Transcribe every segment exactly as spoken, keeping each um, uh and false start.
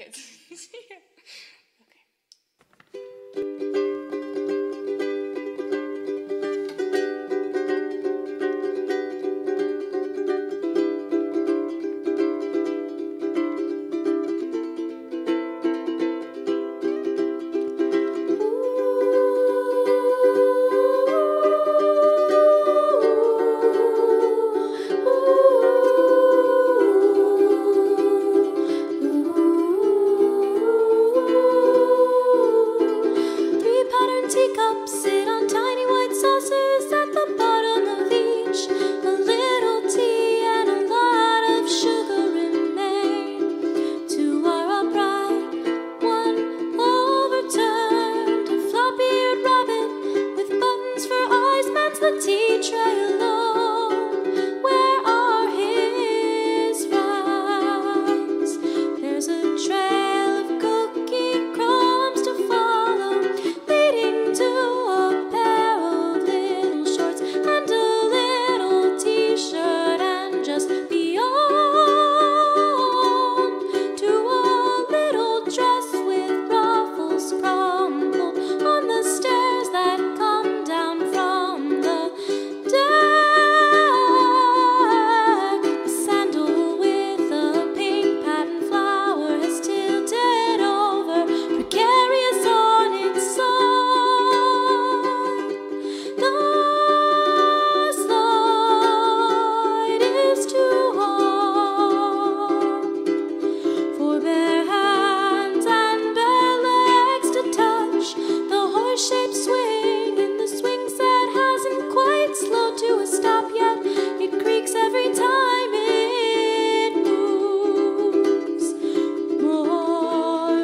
kids. Teacups sit on tiny white saucers at the bottom of each. A little tea and a lot of sugar remain. Two are upright, one overturned. A flop-eared rabbit with buttons for eyes mends the tea tray alone. Where are his friends? There's a trail of cookie crumbs to follow, leading to a pair of little shorts and a little t-shirt, and just beyond to a little dress with ruffles crumpled on the stairs that come down from the deck. A sandal with a pink pattern flower has tilted over, precarious on its side. The slide is too hard for bare hands and bare legs to touch. The horse-shaped swing in the swing set hasn't quite slowed to a stop yet. It creaks every time it moves. More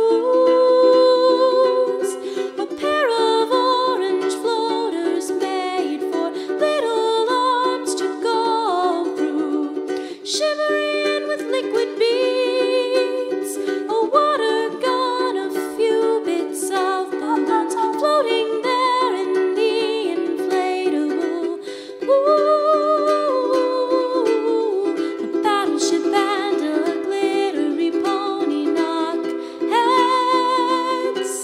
clues. A pair of orange floaters made for little arms to go through, shimmering with liquid beads. A water gun, a few bits of balloons floating there in the inflatable pool. A battleship and a glittery pony knock heads.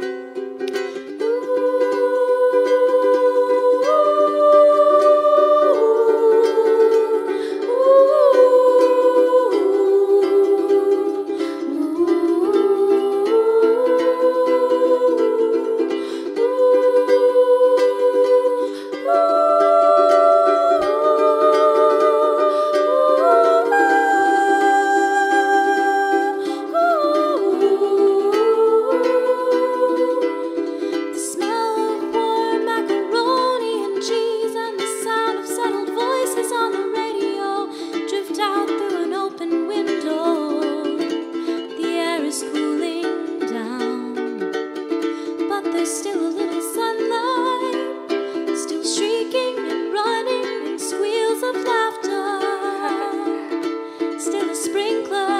The smell of warm macaroni and cheese and the sound of settled voices on the radio drift out through an open window. The air is cooling down, but there's still a little sunlight, still shrieking and running in squeals of laughter, still a sprinkler